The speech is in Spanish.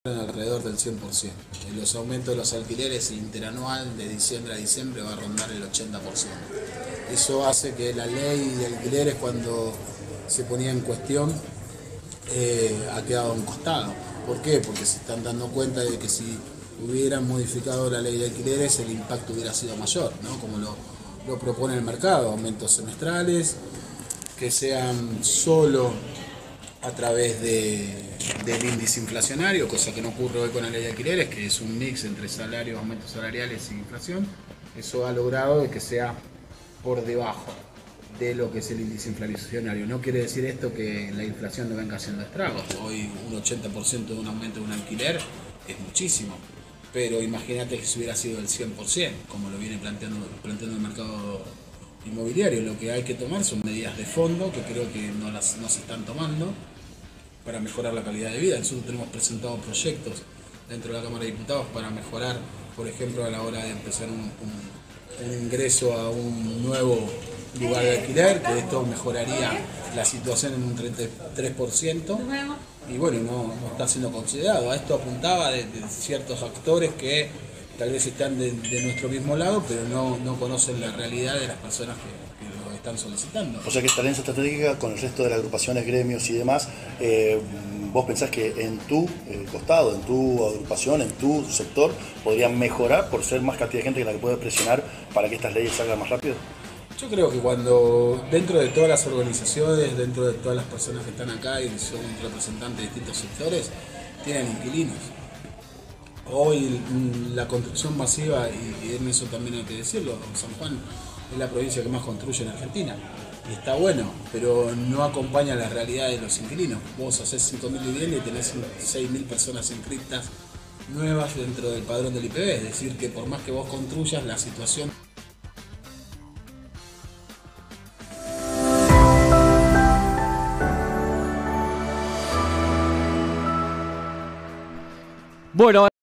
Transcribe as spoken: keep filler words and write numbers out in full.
alrededor del cien por ciento. Los aumentos de los alquileres interanual de diciembre a diciembre va a rondar el ochenta por ciento. Eso hace que la ley de alquileres, cuando se ponía en cuestión, eh, ha quedado en costado. ¿Por qué? Porque se están dando cuenta de que si hubieran modificado la ley de alquileres el impacto hubiera sido mayor, ¿no? Como lo, lo propone el mercado, aumentos semestrales, que sean solo a través de, del índice inflacionario, cosa que no ocurre hoy con la ley de alquileres, que es un mix entre salarios, aumentos salariales e inflación. Eso ha logrado de que sea por debajo de lo que es el índice inflacionario. No quiere decir esto que la inflación no venga haciendo estragos. Hoy un ochenta por ciento de un aumento de un alquiler es muchísimo, pero imagínate que si hubiera sido el cien por ciento, como lo viene planteando, planteando el mercado inmobiliario. Lo que hay que tomar son medidas de fondo que creo que no, las, no se están tomando para mejorar la calidad de vida. Nosotros tenemos presentado proyectos dentro de la Cámara de Diputados para mejorar, por ejemplo, a la hora de empezar un, un, un ingreso a un nuevo lugar de alquiler, que esto mejoraría la situación en un treinta y tres por ciento, y bueno, no, no está siendo considerado. A esto apuntaba de, de ciertos actores que tal vez están de, de nuestro mismo lado, pero no, no conocen la realidad de las personas que, que lo están solicitando. O sea que esta alianza estratégica con el resto de las agrupaciones, gremios y demás, eh, vos pensás que en tu eh, costado, en tu agrupación, en tu sector, podrían mejorar por ser más cantidad de gente que la que puede presionar para que estas leyes salgan más rápido. Yo creo que cuando dentro de todas las organizaciones, dentro de todas las personas que están acá y son representantes de distintos sectores, tienen inquilinos. Hoy la construcción masiva, y en eso también hay que decirlo, San Juan es la provincia que más construye en Argentina. Y está bueno, pero no acompaña la realidad de los inquilinos. Vos hacés cinco mil viviendas y tenés seis mil personas inscritas nuevas dentro del padrón del I P B. Es decir, que por más que vos construyas, la situación... Bueno.